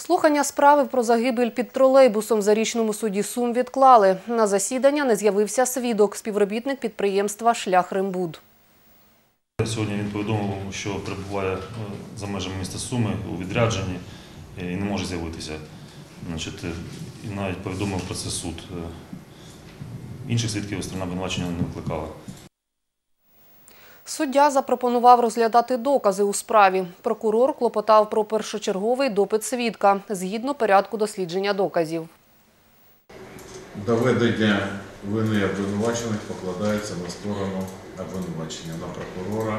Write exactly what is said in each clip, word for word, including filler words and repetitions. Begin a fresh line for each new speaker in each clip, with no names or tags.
Слухання справи про загибель під тролейбусом в Зарічному суді Сум відклали. На засідання не з'явився свідок, співробітник підприємства «Шляхрембуд».
Сьогодні він повідомив, що перебуває за межами міста Суми у відрядженні і не може з'явитися. І навіть повідомив про це суд. Інших свідків сторона обвинувачення не викликала.
Суддя запропонував розглядати докази у справі. Прокурор клопотав про першочерговий допит свідка, згідно порядку дослідження доказів.
Доведення вини обвинувачених покладається на сторону обвинувачення, на прокурора.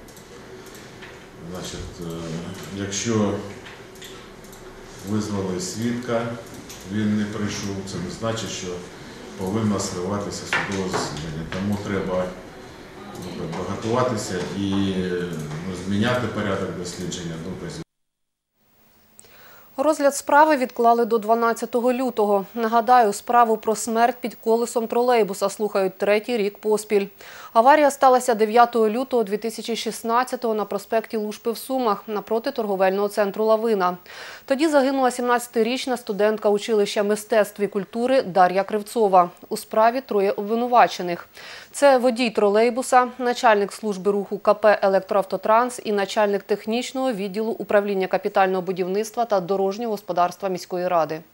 Значить, якщо визвали свідка, він не прийшов, це не значить, що повинно сриватися судове засідання. Тому треба готуватися і зміняти порядок дослідження доказів.
Розгляд справи відклали до дванадцятого лютого. Нагадаю, справу про смерть під колесом тролейбуса слухають третій рік поспіль. Аварія сталася дев'ятого лютого дві тисячі шістнадцятого на проспекті Лушпи в Сумах, напроти торговельного центру «Лавина». Тоді загинула сімнадцятирічна студентка училища мистецтв і культури Дар'я Кривцова. У справі троє обвинувачених. Це водій тролейбуса, начальник служби руху ка пе «Електроавтотранс» і начальник технічного відділу управління капітального будівництва та дорожнього господарства міської ради.